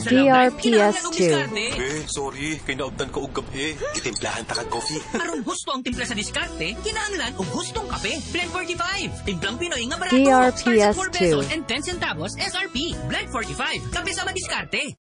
DRPS 2. Sorry, kinaubdan ko og gabi. Gitimplahan ta kag coffee. Aron husto ang timpla sa diskarte, kinahanglan og hustong kape. Blend45, timplang Pinoy nga barato. DRPS Starts at 4 pesos and 10 centavos SRP. Blend45, kape sa madiskarte.